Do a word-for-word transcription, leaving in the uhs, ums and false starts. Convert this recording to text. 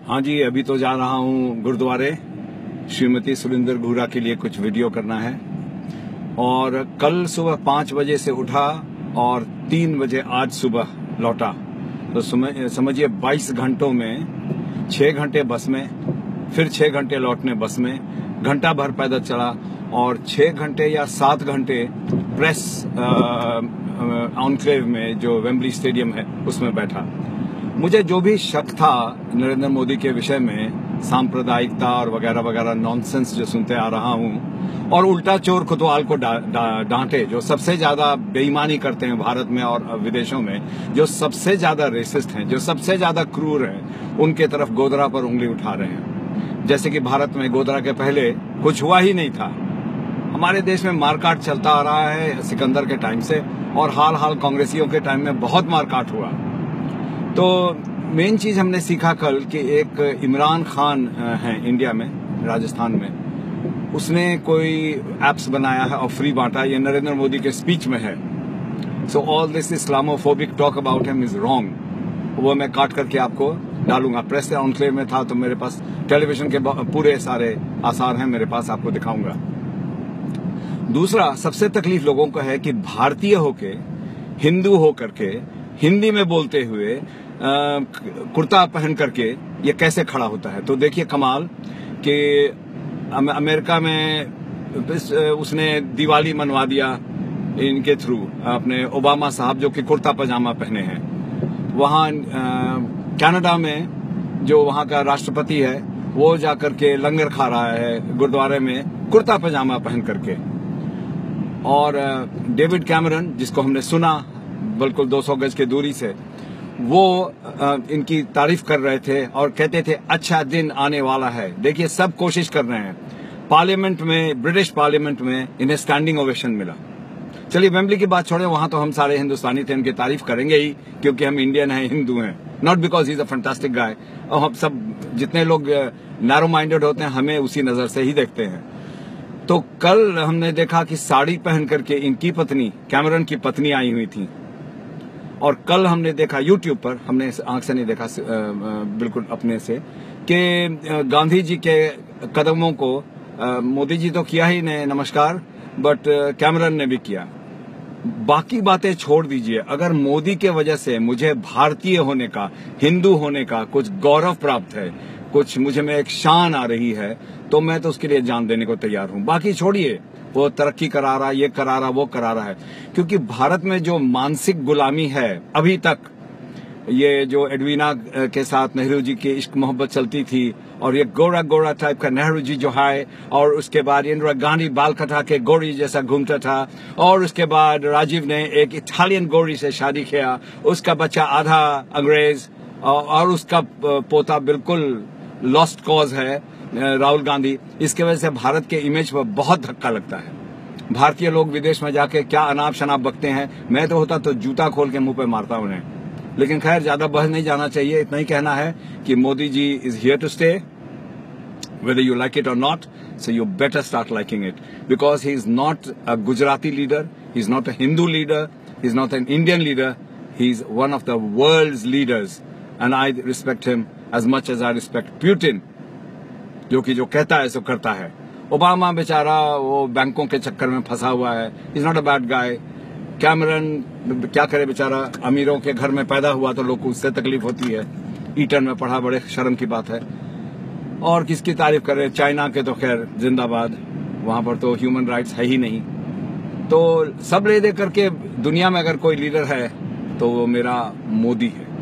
हाँ जी, अभी तो जा रहा हूँ गुरुद्वारे श्रीमती सुरिंदर घूरा के लिए कुछ वीडियो करना है। और कल सुबह पाँच बजे से उठा और तीन बजे आज सुबह लौटा, तो समझिए बाईस घंटों में छह घंटे बस में, फिर छह घंटे लौटने बस में, घंटा भर पैदल चला और छह घंटे या सात घंटे प्रेस ऑनक्लेव में जो वेम्बली स्टेडियम है उसमें बैठा। मुझे जो भी शक था नरेंद्र मोदी के विषय में, सांप्रदायिकता और वगैरह वगैरह नॉनसेंस जो सुनते आ रहा हूं, और उल्टा चोर कोतवाल को डांटे, जो सबसे ज्यादा बेईमानी करते हैं भारत में और विदेशों में, जो सबसे ज्यादा रेसिस्ट हैं, जो सबसे ज्यादा क्रूर हैं, उनके तरफ गोदरा पर उंगली उठा रहे हैं। जैसे कि भारत में गोदरा के पहले कुछ हुआ ही नहीं था। हमारे देश में मारकाट चलता आ रहा है सिकंदर के टाइम से, और हाल हाल कांग्रेसियों के टाइम में बहुत मारकाट हुआ। तो मेन चीज हमने सीखा कल कि एक इमरान खान है इंडिया में, राजस्थान में, उसने कोई एप्स बनाया है और फ्री बांटा। ये नरेंद्र मोदी के स्पीच में है। So all this islamophobic talk about him is wrong. वो मैं काट करके आपको डालूंगा। प्रेस ऑनक्लेव में था तो मेरे पास टेलीविजन के पूरे सारे आसार हैं मेरे पास, आपको दिखाऊंगा। दूसरा सबसे तकलीफ लोगों को है कि भारतीय होके, हिंदू होकर के, हिंदी में बोलते हुए, कुर्ता पहन करके ये कैसे खड़ा होता है। तो देखिए कमाल कि अमेरिका में उसने दिवाली मनवा दिया इनके थ्रू, अपने ओबामा साहब जो कि कुर्ता पजामा पहने हैं। वहां कनाडा में जो वहां का राष्ट्रपति है वो जाकर के लंगर खा रहा है गुरुद्वारे में कुर्ता पजामा पहन करके। और डेविड कैमरन, जिसको हमने सुना बिल्कुल दो सौ गज की दूरी से, वो इनकी तारीफ कर रहे थे और कहते थे अच्छा दिन आने वाला है। देखिए सब कोशिश कर रहे हैं। पार्लियामेंट में, ब्रिटिश पार्लियामेंट में इन्हें स्टैंडिंग ओवेशन मिला। चलिए वेम्बली की बात छोड़े, वहां तो हम सारे हिंदुस्तानी थे, इनकी तारीफ करेंगे ही क्योंकि हम इंडियन हैं, हिंदू हैं, not because he is a fantastic guy. और हम सब जितने लोग नैरो माइंडेड होते हैं हमें उसी नजर से ही देखते हैं। तो कल हमने देखा कि साड़ी पहन करके इनकी पत्नी, कैमरन की पत्नी आई हुई थी। और कल हमने देखा यूट्यूब पर, हमने आंख से नहीं देखा बिल्कुल अपने से, कि गांधी जी के कदमों को मोदी जी तो किया ही नहीं नमस्कार, बट कैमरन ने भी किया। बाकी बातें छोड़ दीजिए, अगर मोदी के वजह से मुझे भारतीय होने का, हिंदू होने का कुछ गौरव प्राप्त है, कुछ मुझे में एक शान आ रही है, तो मैं तो उसके लिए जान देने को तैयार हूं। बाकी छोड़िए, वो तरक्की करा रहा, ये करा रहा, वो करा रहा है। क्योंकि भारत में जो मानसिक गुलामी है अभी तक, ये जो एडवीना के साथ नेहरू जी की इश्क मोहब्बत चलती थी, और ये गोरा गोरा टाइप का नेहरू जी जो है, और उसके बाद इंदिरा गांधी बाल कटा के गोरी जैसा घूमता था, और उसके बाद राजीव ने एक इटालियन गोरी से शादी किया, उसका बच्चा आधा अंग्रेज, और उसका पोता बिल्कुल लॉस्ट कॉज है राहुल गांधी। इसके वजह से भारत के इमेज पर बहुत धक्का लगता है। भारतीय लोग विदेश में जाके क्या अनाप शनाप बकते हैं। मैं तो होता तो जूता खोल के मुंह पे मारता उन्हें। लेकिन खैर ज्यादा बहस नहीं जाना चाहिए। इतना ही कहना है कि Modi ji is here to stay, whether you like it or not, so you better start liking it, because he is not a Gujarati leader, he is not a Hindu leader, he is not an Indian leader, he is one of the world's leaders, and I respect him as much as I respect Putin, जो कि जो कहता है सो करता है। Obama बेचारा वो बैंकों के चक्कर में फंसा हुआ है, he is not a bad guy। Cameron क्या करे बेचारा, अमीरों के घर में पैदा हुआ तो लोग को उससे तकलीफ होती है, ईटन में पढ़ा, बड़े शर्म की बात है। और किसकी तारीफ करे, चाइना के तो खैर जिंदाबाद, वहां पर तो ह्यूमन राइट्स है ही नहीं। तो सब ले दे करके दुनिया में अगर कोई लीडर है तो वो मेरा मोदी है।